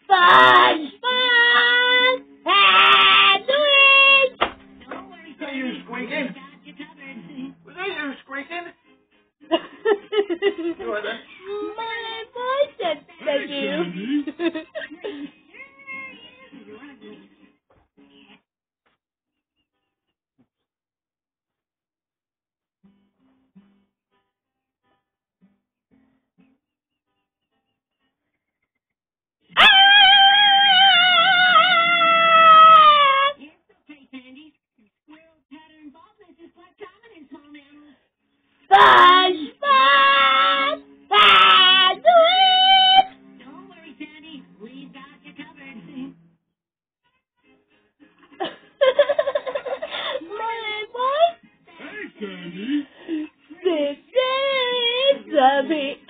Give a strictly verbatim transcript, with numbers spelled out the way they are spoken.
SpongeBob sandwich! Was that you squeaking? Was that you squeaking? You are the... My voice said thank you. SpongeBob sandwich! Don't worry, Sandy. We've got you covered. My voice? Hey, Sandy. This is the